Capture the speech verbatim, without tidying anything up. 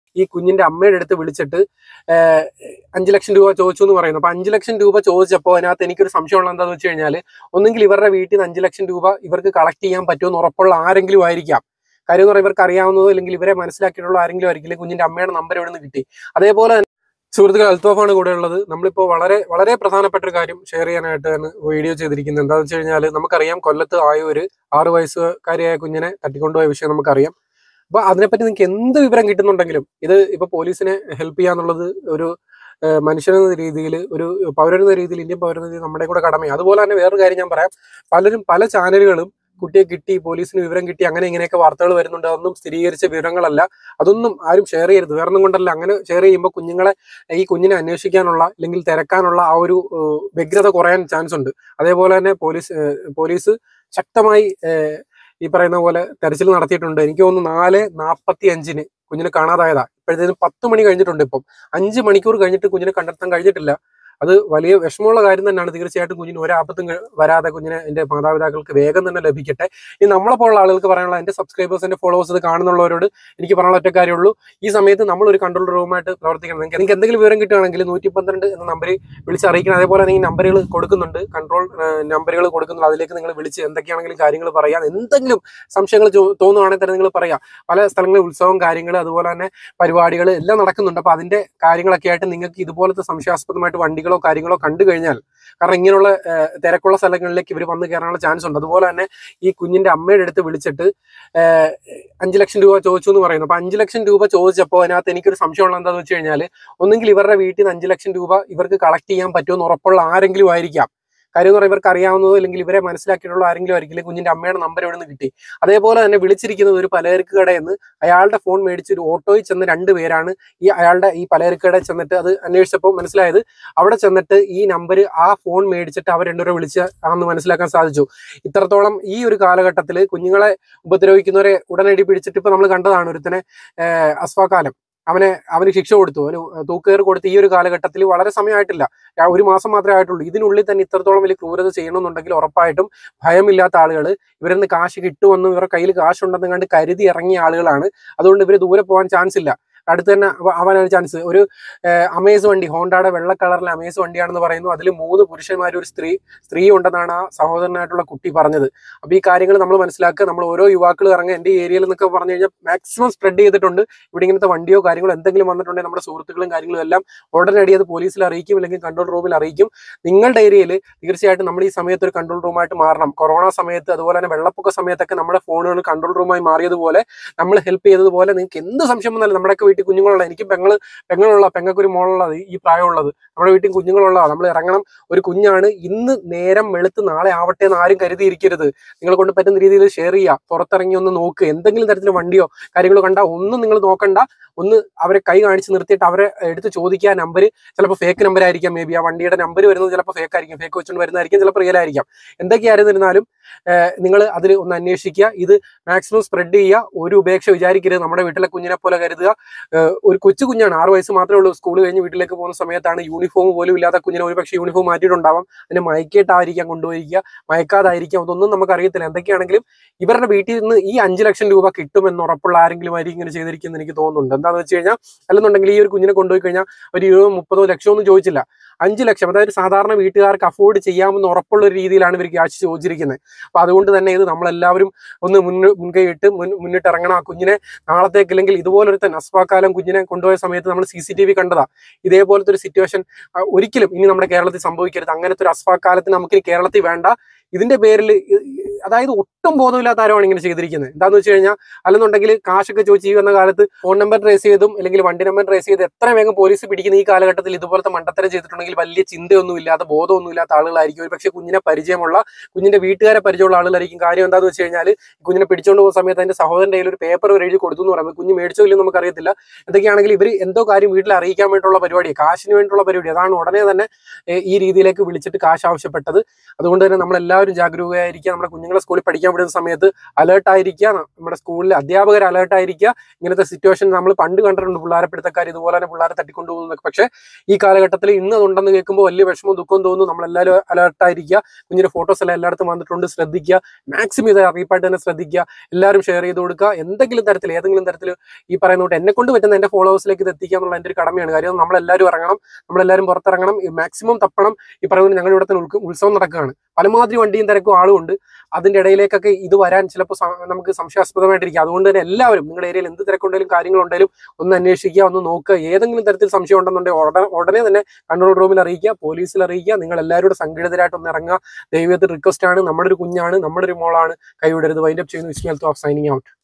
ഈ കുഞ്ഞിന്റെ അമ്മയുടെ അടുത്ത് വിളിച്ചിട്ട് അഞ്ചു ലക്ഷം രൂപ ചോദിച്ചു എന്ന് പറയുന്നു. അപ്പൊ അഞ്ചു ലക്ഷം രൂപ ചോദിച്ചപ്പോൾ അതിനകത്ത് എനിക്കൊരു സംശയമുള്ള എന്താണെന്ന് വെച്ച് കഴിഞ്ഞാൽ, ഒന്നെങ്കിൽ ഇവരുടെ വീട്ടിൽ നിന്ന് അഞ്ചു ലക്ഷം രൂപ ഇവർക്ക് കളക്ട് ചെയ്യാൻ പറ്റുമെന്ന് ഉറപ്പുള്ള ആരെങ്കിലും ആയിരിക്കാം. കാര്യം എന്ന് പറയുമ്പോൾ ഇവർക്ക് അറിയാവുന്നതോ അല്ലെങ്കിൽ ഇവരെ മനസ്സിലാക്കിയിട്ടുള്ള ആരെങ്കിലും ആയിരിക്കില്ല. കുഞ്ഞിന്റെ അമ്മയുടെ നമ്പർ എവിടെ നിന്ന് കിട്ടി. അതേപോലെ തന്നെ സുഹൃത്തുക്കൾ, അൽത്തോഫാണ് കൂടെ ഉള്ളത്. നമ്മളിപ്പോൾ വളരെ വളരെ പ്രധാനപ്പെട്ട ഒരു കാര്യം ഷെയർ ചെയ്യാനായിട്ടാണ് വീഡിയോ ചെയ്തിരിക്കുന്നത്. എന്താണെന്ന് വെച്ച് കഴിഞ്ഞാൽ, നമുക്കറിയാം കൊല്ലത്ത് ആയ ഒരു ആറു വയസ്സുകാരിയായ കുഞ്ഞിനെ തട്ടിക്കൊണ്ടുപോയ വിഷയം നമുക്കറിയാം. അപ്പൊ അതിനെപ്പറ്റി നിങ്ങൾക്ക് എന്ത് വിവരം കിട്ടുന്നുണ്ടെങ്കിലും ഇത് ഇപ്പൊ പോലീസിനെ ഹെൽപ്പ് ചെയ്യാന്നുള്ളത് ഒരു മനുഷ്യനെന്ന രീതിയിൽ, ഒരു പൗരനെന്ന രീതിയിൽ, ഇന്ത്യൻ പൗരനെന്ന രീതിയിൽ നമ്മുടെ കൂടെ കടമയാണ്. അതുപോലെ തന്നെ വേറൊരു കാര്യം ഞാൻ പറയാം, പലരും പല ചാനലുകളും കുട്ടിയെ കിട്ടി, പോലീസിന് വിവരം കിട്ടി, അങ്ങനെ ഇങ്ങനെയൊക്കെ വാർത്തകൾ വരുന്നുണ്ട്. അതൊന്നും സ്ഥിരീകരിച്ച വിവരങ്ങളല്ല. അതൊന്നും ആരും ഷെയർ ചെയ്യരുത്. വേറൊന്നും കൊണ്ടല്ല. അങ്ങനെ ഷെയർ ചെയ്യുമ്പോൾ കുഞ്ഞുങ്ങളെ ഈ കുഞ്ഞിനെ അന്വേഷിക്കാനുള്ള അല്ലെങ്കിൽ തിരക്കാനുള്ള ആ ഒരു വ്യഗ്രത കുറയാൻ ചാൻസ് ഉണ്ട്. അതേപോലെ തന്നെ പോലീസ് പോലീസ് ശക്തമായി ഈ പറയുന്ന പോലെ തെരച്ചിൽ നടത്തിയിട്ടുണ്ട്. എനിക്ക് തോന്നുന്നു നാല് നാൽപ്പത്തി അഞ്ചിന് കുഞ്ഞിനെ കാണാതായതാ. ഇപ്പോഴത്തേനും പത്ത് മണി കഴിഞ്ഞിട്ടുണ്ട്. ഇപ്പം അഞ്ച് മണിക്കൂർ കഴിഞ്ഞിട്ട് കുഞ്ഞിനെ കണ്ടെത്താൻ കഴിഞ്ഞിട്ടില്ല. അത് വലിയ വിഷമമുള്ള കാര്യം തന്നെയാണ്. തീർച്ചയായിട്ടും കുഞ്ഞിന് ഒരാപത്തും വരാതെ കുഞ്ഞിനെ എൻ്റെ മാതാപിതാക്കൾക്ക് വേഗം തന്നെ ലഭിക്കട്ടെ. ഇനി നമ്മളെ പോലുള്ള ആളുകൾക്ക് പറയാനുള്ള, എൻ്റെ സബ്സ്ക്രൈബേഴ്സ്, എൻ്റെ ഫോളോവേഴ്സ്, ഇത് കാണുന്നുള്ളവരോട് എനിക്ക് പറയാനുള്ള ഒറ്റ കാര്യമുള്ളൂ, ഈ സമയത്ത് നമ്മൾ ഒരു കൺട്രോൾ റൂമായിട്ട് പ്രവർത്തിക്കണം. നിങ്ങൾക്ക് നിങ്ങൾക്ക് എന്തെങ്കിലും വിവരം കിട്ടുകയാണെങ്കിൽ നൂറ്റി പന്ത്രണ്ട് എന്ന നമ്പറിൽ വിളിച്ചറിയിക്കണം. അതേപോലെ തന്നെ ഈ നമ്പറുകൾ കൊടുക്കുന്നുണ്ട്, കൺട്രോൾ നമ്പറുകൾ കൊടുക്കുന്നുണ്ട്. അതിലേക്ക് നിങ്ങൾ വിളിച്ച് എന്തൊക്കെയാണെങ്കിലും കാര്യങ്ങൾ പറയാം. എന്തെങ്കിലും സംശയങ്ങൾ തോന്നുവാണെങ്കിൽ തന്നെ നിങ്ങൾ പറയാം. പല സ്ഥലങ്ങളിൽ ഉത്സവം കാര്യങ്ങൾ, അതുപോലെ തന്നെ പരിപാടികൾ എല്ലാം നടക്കുന്നുണ്ട്. അപ്പോൾ അതിൻ്റെ കാര്യങ്ങളൊക്കെ ആയിട്ട് നിങ്ങൾക്ക് ഇതുപോലത്തെ സംശയാസ്പദമായിട്ട് വണ്ടികൾ കാര്യങ്ങളോ കണ്ടു കഴിഞ്ഞാൽ, കാരണം ഇങ്ങനെയുള്ള തിരക്കുള്ള സ്ഥലങ്ങളിലേക്ക് ഇവർ വന്ന് കയറാനുള്ള ചാൻസ് ഉണ്ട്. അതുപോലെ തന്നെ ഈ കുഞ്ഞിന്റെ അമ്മയുടെ അടുത്ത് വിളിച്ചിട്ട് അഞ്ചു ലക്ഷം രൂപ ചോദിച്ചു എന്ന് പറയുന്നു. അപ്പൊ അഞ്ചു ലക്ഷം രൂപ ചോദിച്ചപ്പോൾ അതിനകത്ത് എനിക്കൊരു സംശയമുള്ള എന്താണെന്ന് വെച്ച് കഴിഞ്ഞാൽ, ഒന്നെങ്കിൽ ഇവരുടെ വീട്ടിൽ നിന്ന് അഞ്ചു ലക്ഷം രൂപ ഇവർക്ക് കളക്ട് ചെയ്യാൻ പറ്റുമെന്ന് ഉറപ്പുള്ള ആരെങ്കിലും ആയിരിക്കാം. കാര്യം എന്ന് പറയുമ്പോൾ ഇവർക്ക് അറിയാവുന്നതോ അല്ലെങ്കിൽ ഇവരെ മനസ്സിലാക്കിയിട്ടുള്ള ആരെങ്കിലും ആയിരിക്കില്ല. കുഞ്ഞിന്റെ അമ്മയുടെ നമ്പർ എവിടെ നിന്ന് കിട്ടി. അതേപോലെ തന്നെ വിളിച്ചിരിക്കുന്നത് ഒരു പലചരക്ക് കടയിൽ നിന്ന് അയാളുടെ ഫോൺ മേടിച്ച് ഒരു ഓട്ടോയിൽ ചെന്ന് രണ്ട് പേരാണ് ഈ അയാളുടെ ഈ പലചരക്ക് കടയിൽ ചെന്നിട്ട് അത് അന്വേഷിച്ചപ്പോൾ മനസ്സിലായത്, അവിടെ ചെന്നിട്ട് ഈ നമ്പർ ആ ഫോൺ മേടിച്ചിട്ട് അവർ രണ്ടുപേരെ വിളിച്ച് ആണെന്ന് മനസ്സിലാക്കാൻ സാധിച്ചു. ഇത്രത്തോളം ഈ ഒരു കാലഘട്ടത്തിൽ കുഞ്ഞുങ്ങളെ ഉപദ്രവിക്കുന്നവരെ ഉടനടി പിടിച്ചിട്ട് ഇപ്പൊ നമ്മൾ കണ്ടതാണ് ഒരുത്തനെ അസ്ഫാക്കാലം, അവനെ അവന് ശിക്ഷ കൊടുത്തു, അവന് തൂക്കേറ് കൊടുത്ത്. ഈ ഒരു കാലഘട്ടത്തിൽ വളരെ സമയമായിട്ടില്ല, ഒരു മാസം മാത്രമേ ആയിട്ടുള്ളൂ. ഇതിനുള്ളിൽ തന്നെ ഇത്രത്തോളം വലിയ ക്രൂരത ചെയ്യണമെന്നുണ്ടെങ്കിൽ ഉറപ്പായിട്ടും ഭയമില്ലാത്ത ആളുകൾ, ഇവരിന്ന് കാശ് കിട്ടുമെന്നും ഇവരുടെ കയ്യിൽ കാശുണ്ടെന്നും കണ്ട് കരുതി ഇറങ്ങിയ ആളുകളാണ്. അതുകൊണ്ട് ഇവർ ദൂരെ പോകാൻ ചാൻസ് ഇല്ല. അടുത്ത് തന്നെ അവനാണ് ചാൻസ്. ഒരു അമേസ് വണ്ടി, ഹോണ്ടയുടെ വെള്ള കളറിലെ അമേസ് വണ്ടിയാണെന്ന് പറയുന്നു. അതിൽ മൂന്ന് പുരുഷന്മാരും ഒരു സ്ത്രീ സ്ത്രീ ഉണ്ടെന്നാണ് ആ സഹോദരനായിട്ടുള്ള കുട്ടി പറഞ്ഞത്. അപ്പൊ ഈ കാര്യങ്ങൾ നമ്മൾ മനസ്സിലാക്കുക. നമ്മൾ ഓരോ യുവാക്കൾ ഇറങ്ങുക, എൻ്റെ ഏരിയയിൽ എന്നൊക്കെ പറഞ്ഞു കഴിഞ്ഞാൽ മാക്സിമം സ്പ്രെഡ് ചെയ്തിട്ടുണ്ട്. ഇവിടെ ഇങ്ങനത്തെ വണ്ടിയോ കാര്യങ്ങളോ എന്തെങ്കിലും വന്നിട്ടുണ്ടെങ്കിൽ നമ്മുടെ സുഹൃത്തുക്കളും കാര്യങ്ങളും എല്ലാം ഉടനടി അത് പോലീസിൽ അറിയിക്കും, അല്ലെങ്കിൽ കൺട്രോൾ റൂമിൽ അറിയിക്കും. നിങ്ങളുടെ ഏരിയയിൽ തീർച്ചയായിട്ടും നമ്മൾ ഈ സമയത്ത് ഒരു കൺട്രോൾ റൂമായിട്ട് മാറണം. കൊറോണ സമയത്ത്, അതുപോലെ തന്നെ വെള്ളപ്പൊക്ക സമയത്തൊക്കെ നമ്മുടെ ഫോണുകൾ കൺട്രോൾ റൂമായി മാറിയതുപോലെ, നമ്മൾ ഹെൽപ്പ് ചെയ്തതുപോലെ നിങ്ങൾക്ക് എന്ത് സംശയം വന്നാലും, നമ്മുടെയൊക്കെ വീട്ടിൽ കുഞ്ഞുങ്ങളുള്ള, എനിക്ക് പെങ്ങള് പെങ്ങളുള്ള പെങ്ങൾക്ക് ഒരു മോളുള്ളത്, ഈ പ്രായമുള്ളത്, നമ്മുടെ വീട്ടിൽ കുഞ്ഞുങ്ങളുള്ളതാണ്. നമ്മൾ ഇറങ്ങണം. ഒരു കുഞ്ഞാണ്, ഇന്ന് നേരം വെളുത്ത് നാളെ ആവട്ടെ എന്ന് ആരും കരുതിയിരിക്കരുത്. നിങ്ങളെ കൊണ്ട് പറ്റുന്ന രീതിയിൽ ഷെയർ ചെയ്യുക, പുറത്തിറങ്ങി ഒന്ന് നോക്ക്. എന്തെങ്കിലും തരത്തിൽ വണ്ടിയോ കാര്യങ്ങളോ കണ്ടാൽ ഒന്നും നിങ്ങൾ നോക്കണ്ട. ഒന്ന് അവരെ കൈ കാണിച്ച് നിർത്തിയിട്ട് അവരെ എടുത്ത് ചോദിക്കുക. നമ്പർ ചിലപ്പോൾ ഫേക്ക് നമ്പർ ആയിരിക്കാം, മേ ബി ആ വണ്ടിയുടെ നമ്പർ വരുന്നത് ചിലപ്പോൾ ഫേക്ക് ആയിരിക്കും, ഫേക്ക് വെച്ചുകൊണ്ട് വരുന്നതായിരിക്കും, ചിലപ്പോൾ റിയൽ ആയിരിക്കാം. എന്തൊക്കെയായിരുന്നിരുന്നാലും നിങ്ങൾ അതിൽ ഒന്ന് അന്വേഷിക്കുക. ഇത് മാക്സിമം സ്പ്രെഡ് ചെയ്യുക. ഒരു ഉപേക്ഷ വിചാരിക്കരുത്. നമ്മുടെ വീട്ടിലെ കുഞ്ഞിനെ പോലെ കരുതുക. ഒരു കൊച്ചു കുഞ്ഞാണ്, ആറ് വയസ്സ് മാത്രമേ ഉള്ളൂ. സ്കൂൾ കഴിഞ്ഞ് വീട്ടിലേക്ക് പോകുന്ന സമയത്താണ്. യൂണിഫോം പോലും ഇല്ലാത്ത കുഞ്ഞിനെ ഒരു പക്ഷേ യൂണിഫോം മാറ്റിയിട്ടുണ്ടാവാം. അതിനെ മയക്കിയിട്ടായിരിക്കാം കൊണ്ടുപോയിരിക്കുക, മയക്കാതായിരിക്കാം, അതൊന്നും നമുക്ക് അറിയത്തില്ല. എന്തൊക്കെയാണെങ്കിലും ഇവരുടെ വീട്ടിൽ നിന്ന് ഈ അഞ്ചു ലക്ഷം രൂപ കിട്ടുമെന്ന് ഉറപ്പുള്ള ആരെങ്കിലും ആയിരിക്കും ഇങ്ങനെ ചെയ്തിരിക്കുന്നത് എനിക്ക് തോന്നുന്നുണ്ട്. എന്താണെന്ന് വെച്ച് കഴിഞ്ഞാൽ, അല്ലെന്നുണ്ടെങ്കിൽ ഈ ഒരു കുഞ്ഞിനെ കൊണ്ടുപോയി കഴിഞ്ഞാൽ ഒരു ഇരുപതോ മുപ്പതോ ലക്ഷമോ ഒന്നും ചോദിച്ചില്ല, അഞ്ചു ലക്ഷം, അതായത് സാധാരണ വീട്ടുകാർക്ക് അഫോർഡ് ചെയ്യാമെന്ന് ഉറപ്പുള്ള ഒരു രീതിയിലാണ് ഇവർ ക്യാഷ് ചോദിച്ചിരിക്കുന്നത്. അപ്പൊ അതുകൊണ്ട് തന്നെ ഇത് നമ്മളെല്ലാവരും ഒന്ന് മുൻ മുൻകൈ ഇട്ട് മുൻ മുന്നിട്ട് ഇറങ്ങണം. ആ കുഞ്ഞിനെ നാളത്തേക്ക്, അല്ലെങ്കിൽ ഇതുപോലൊരു അസ്ഫാക്കാലം കുഞ്ഞിനെ കൊണ്ടുപോയ സമയത്ത് നമ്മൾ സി സി ടി വി കണ്ടതാ. ഇതേപോലത്തെ ഒരു സിറ്റുവേഷൻ ഒരിക്കലും ഇനി നമ്മുടെ കേരളത്തിൽ സംഭവിക്കരുത്. അങ്ങനത്തെ ഒരു അസ്ഫാക്കാലത്തിന് നമുക്ക് കേരളത്തിൽ വേണ്ട. ഇതിന്റെ പേരിൽ, അതായത് ഒട്ടും ബോധമില്ലാത്ത ആരുമാണ് ഇങ്ങനെ ചെയ്തിരിക്കുന്നത്. എന്താന്ന് വെച്ച് കഴിഞ്ഞാൽ, അല്ലെന്നുണ്ടെങ്കിൽ കാശൊക്കെ ചോദിച്ച് ഈ വന്ന കാലത്ത് ഫോൺ നമ്പർ ട്രേസ് ചെയ്തും അല്ലെങ്കിൽ വണ്ടി നമ്പർ ട്രേസ് ചെയ്ത് എത്ര വേഗം പോലീസ് പിടിക്കുന്ന ഈ കാലഘട്ടത്തിൽ ഇതുപോലത്തെ മണ്ടത്തരം ചെയ്തിട്ടുണ്ടെങ്കിൽ വലിയ ചിന്തയൊന്നും ഇല്ലാത്ത, ബോധമൊന്നും ഇല്ലാത്ത ആളുകളായിരിക്കും. ഒരു പക്ഷേ കുഞ്ഞിനെ പരിചയമുള്ള, കുഞ്ഞിന്റെ വീട്ടുകാരെ പരിചയമുള്ള ആളുകളായിരിക്കും. കാര്യം എന്താന്ന് വെച്ച് കഴിഞ്ഞാൽ, കുഞ്ഞിനെ പിടിച്ചുകൊണ്ട് പോകുന്ന സമയത്ത് അതിന്റെ സഹോദരന്റെ കയ്യിൽ ഒരു പേപ്പർ ഒരു എഴുതി കൊടുത്തു എന്ന് പറയുന്നത്, കുഞ്ഞ് മേടിച്ചോ ഇല്ലെന്ന് നമുക്കറിയത്തില്ല. എന്തൊക്കെയാണെങ്കിൽ ഇവർ എന്തോ കാര്യം വീട്ടിൽ അറിയിക്കാൻ വേണ്ടിയിട്ടുള്ള പരിപാടി, കാശിന് വേണ്ടിയിട്ടുള്ള പരിപാടി. അതാണ് ഉടനെ തന്നെ ഈ രീതിയിലേക്ക് വിളിച്ചിട്ട് കാശ് ആവശ്യപ്പെട്ടത്. അതുകൊണ്ട് തന്നെ നമ്മളെല്ലാവരും എല്ലാവരും ജാഗരൂകരായിരിക്കുക. നമ്മുടെ കുഞ്ഞുങ്ങളെ സ്കൂളിൽ പഠിക്കാൻ വിടുന്ന സമയത്ത് അലേർട്ട് ആയിരിക്കുക. നമ്മുടെ സ്കൂളിലെ അധ്യാപകർ അലേർട്ട് ആയിരിക്കുക. ഇങ്ങനത്തെ സിറ്റുവേഷൻ നമ്മൾ പണ്ട് കണ്ടിട്ടുണ്ട്, പിള്ളേരെ പിടുത്തക്കാർ ഇതുപോലെ തന്നെ പിള്ളേരെ തട്ടിക്കൊണ്ടുപോകുന്നതൊക്കെ. പക്ഷേ ഈ കാലഘട്ടത്തിൽ ഇന്ന് അതുണ്ടെന്ന് കേൾക്കുമ്പോൾ വലിയ വിഷമവും ദുഃഖവും തോന്നുന്നു. നമ്മളെല്ലാവരും അലേർട്ട് ആയിരിക്കുക. കുഞ്ഞിന്റെ ഫോട്ടോസ് എല്ലാം എല്ലായിടത്തും വന്നിട്ടുണ്ട്, ശ്രദ്ധിക്കുക. മാക്സിമം ഇത് അറിയിപ്പായിട്ട് തന്നെ ശ്രദ്ധിക്കുക. എല്ലാവരും ഷെയർ ചെയ്ത് കൊടുക്കുക. എന്തെങ്കിലും തരത്തിൽ ഏതെങ്കിലും തരത്തിൽ ഈ പറയുന്ന കൊണ്ട് എന്നെ കൊണ്ട് പറ്റുന്ന എൻ്റെ ഫോളോവേഴ്സിലേക്ക് ഇത് എത്തിക്കുക എന്നുള്ള എൻ്റെ ഒരു കടമയാണ്. കാര്യം നമ്മളെല്ലാവരും ഇറങ്ങണം, നമ്മളെല്ലാവരും പുറത്തിറങ്ങണം, മാക്സിമം തപ്പണം. ഈ പറയുന്നത് ഞങ്ങളുടെ ഇവിടെ തന്നെ ഉത്സവം നടക്കുകയാണ്, പലമാതിരി വണ്ടിയും തിരക്കും ആളും ഉണ്ട്. അതിൻ്റെ ഇടയിലേക്കൊക്കെ ഇത് വരാൻ ചിലപ്പോൾ നമുക്ക് സംശയാസ്പദമായിട്ടിരിക്കും. അതുകൊണ്ട് തന്നെ എല്ലാവരും നിങ്ങളുടെ ഏരിയയിൽ എന്ത് തിരക്കുണ്ടെങ്കിലും കാര്യങ്ങളുണ്ടെങ്കിലും ഒന്ന് അന്വേഷിക്കുക, ഒന്ന് നോക്കുക. ഏതെങ്കിലും തരത്തിൽ സംശയം ഉണ്ടെന്നുണ്ടെങ്കിൽ ഉടനെ ഉടനെ തന്നെ കൺട്രോൾ റൂമിൽ അറിയിക്കുക, പോലീസിൽ അറിയിക്കുക. നിങ്ങൾ എല്ലാവരും സംഘടിതരായിട്ട് ഒന്ന് ഇറങ്ങുക. ദൈവത്തിൽ റിക്വസ്റ്റ് ആണ്. നമ്മുടെ ഒരു കുഞ്ഞാണ്, നമ്മുടെ ഒരു മോളാണ്, കൈവിടരുത്. വൈൻഡ് അപ്പ് ചെയ്യുന്നു. Vismi Althaf signing out.